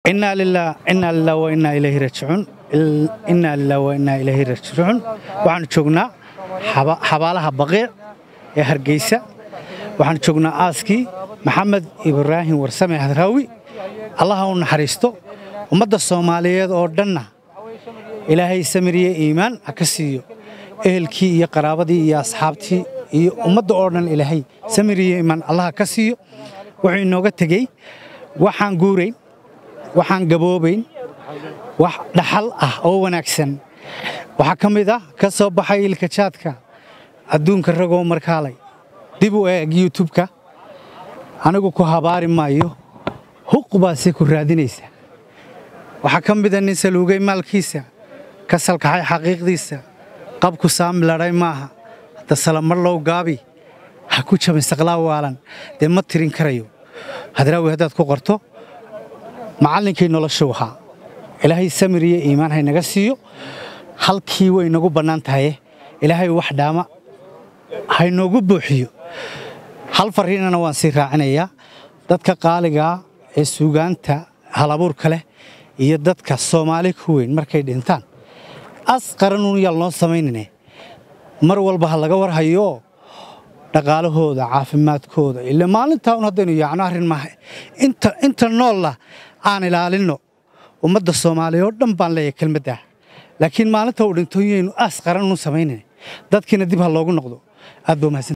إنا لله وإنا إليه راجعون إنا لله وإنا إليه راجعون waxaan joognaa xabaalaha Baqiic ee Hargeysa waxaan joognaa aaskii Maxamed Ibraahim Warsame Hadraawi Allah ha u naxariisto ummadda Soomaaliyeed oo dhanna Ilaahay samiriye iimaan ha ka siiyo ehelkii iyo qaraabadii iyo asxaabtii iyo ummadda oo dhan Ilaahay samiriye iimaan Allah ha ka siiyo wuxuu inooga tagay waxaan guuray waxaan gaboobayn wax dhaxal ah oo wanaagsan waxa kamid ah ka soo baxay ilka jaadka adduunka ragoo markaalay dib u eeg YouTube-ka anigu ku habaari maayo huqubaasi ku raadinaysa waxa kamid ah nin saluugay maalkiisa ka salkaxay xaqiiqdiisa qabku saamilaray maaha hada salamar loo gaabi ha ku jabin saqlaa waalan de ma tirin karayo Hadraawi hadaad ku qorto macallinkii nolosha waxa Ilaahay samiriye iimaan hay naga siiyo halkii way nagu banaan tahay Ilaahay wax dhaama hay noogu buuxiyo hal fariinana waan si raacinayaa dadka qaaliga ee suugaanta halabuurka leh iyo dadka Soomaali ku weyn markay dhintaan asqaranu yal noo sameynine mar walba laga war hayo dhaqaalahooda caafimaadkooda ilaa maalinta uu hadaynu yaacno arin ma inta nool aan ilaalino ummadda Soomaaliyeed oo dhan baan leeyahay kelmadda laakiin maalinta uu dhinto inuu asqaran u sameeyay dadkina dib ha loogu noqdo aad buu mahadsan